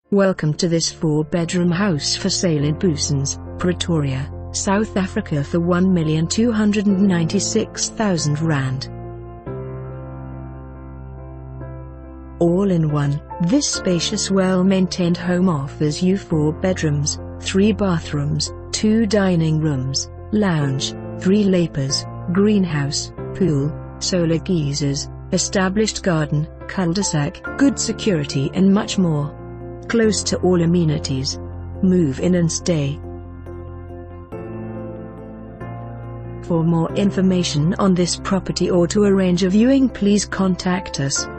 Welcome to this 4-bedroom house for sale in Booysens, Pretoria, South Africa for R1,296,000. All in one, this spacious well-maintained home offers you 4 bedrooms, 3 bathrooms, 2 dining rooms, lounge, 3 lapas, greenhouse, pool, solar geysers, established garden, cul-de-sac, good security and much more. Close to all amenities. Move in and stay. For more information on this property or to arrange a viewing, please contact us.